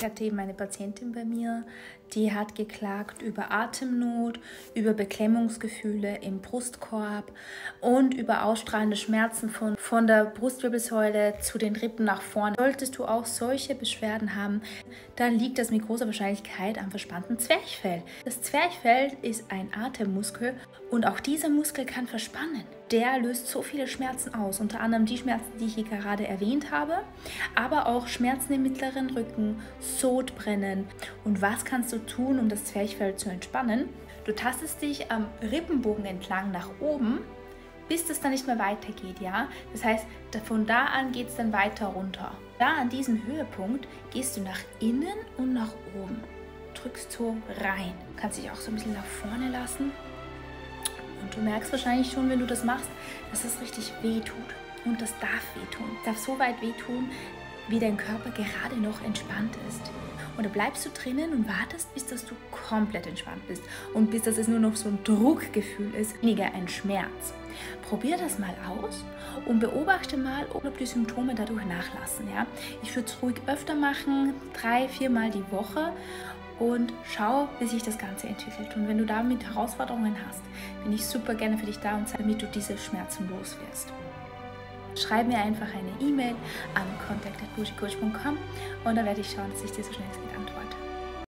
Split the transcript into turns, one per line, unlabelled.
hatte eben eine Patientin bei mir, die hat geklagt über Atemnot, über Beklemmungsgefühle im Brustkorb und über ausstrahlende Schmerzen von der Brustwirbelsäule zu den Rippen nach vorne. Solltest du auch solche Beschwerden haben, dann liegt das mit großer Wahrscheinlichkeit am verspannten Zwerchfell. Das Zwerchfell ist ein Atemmuskel und auch dieser Muskel kann verspannen. Der löst so viele Schmerzen aus, unter anderem die Schmerzen, die ich hier gerade erwähnt habe, aber auch Schmerzen im mittleren Rücken, Sodbrennen. Und was kannst du tun, um das Zwerchfell zu entspannen? Du tastest dich am Rippenbogen entlang nach oben, bis es dann nicht mehr weitergeht, ja? Das heißt, von da an geht es dann weiter runter. Da an diesem Höhepunkt gehst du nach innen und nach oben. Drückst so rein. Du kannst dich auch so ein bisschen nach vorne lassen. Und du merkst wahrscheinlich schon, wenn du das machst, dass es richtig wehtut. Und das darf wehtun. Es darf so weit wehtun, wie dein Körper gerade noch entspannt ist. Und da bleibst du drinnen und wartest, bis dass du komplett entspannt bist. Und bis dass es nur noch so ein Druckgefühl ist, weniger ein Schmerz. Probier das mal aus und beobachte mal, ob die Symptome dadurch nachlassen. Ja? Ich würde es ruhig öfter machen, 3-4 Mal die Woche. Und schau, wie sich das Ganze entwickelt. Und wenn du damit Herausforderungen hast, bin ich super gerne für dich da und damit du diese Schmerzen los wirst. Schreib mir einfach eine E-Mail an contact@bushicoach.com und dann werde ich schauen, dass ich dir so schnell es geht antworte.